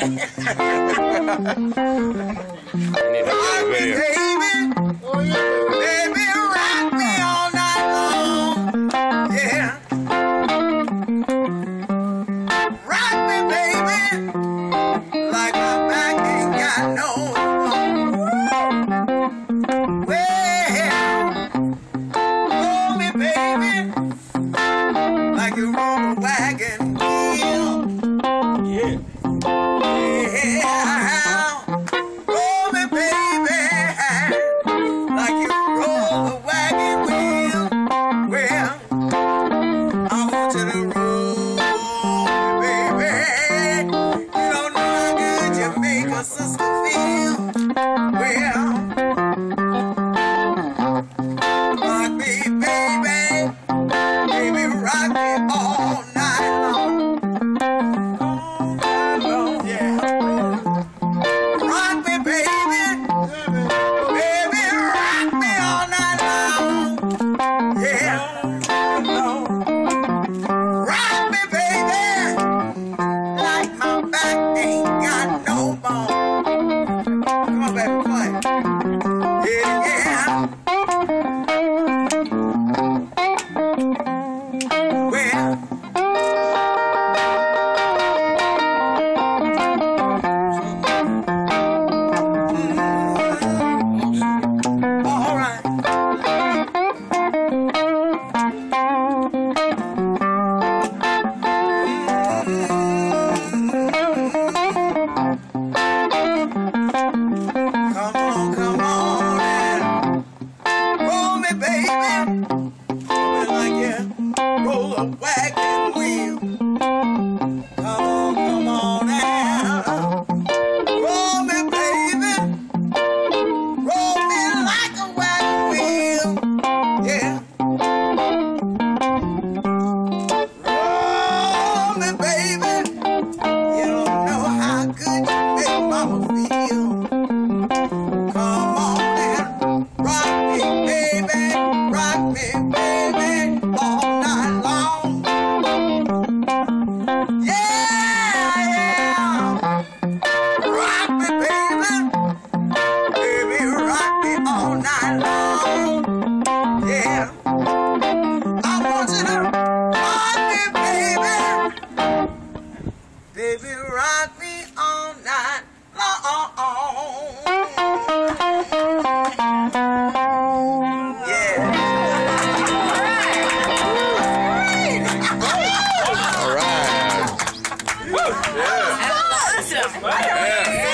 Baby, rock me all night long. Yeah. Rock me, baby, like my back ain't got no more. Well, roll me, baby, like you roll a wagon wheel. Yeah. Yeah. Roll me, baby, like you roll a wagon wheel. Well, I want you to roll me, baby. You don't know how good you make a sister feel. Well, rock me, baby. Baby, rock me all night long. All night long, yeah. Rock me, baby. Baby, rock me all night long. Yeah. Rock me, baby, like my back ain't got no bone. Come on, baby, play. Yeah, yeah. Well, all right. Come on, and roll me, baby. Roll me like you roll a wagon wheel. Come on now. Roll me, baby. Roll me like a wagon wheel. Yeah. Roll me, baby. You don't know how good you make mama feel. Come on and rock me, baby. Rock me, baby, all night long. Yeah, yeah. Rock me, baby. Baby, rock me all night long. Yeah. I want you to rock me, baby. Baby, rock me all night long. Yeah. All right. Awesome. Yeah.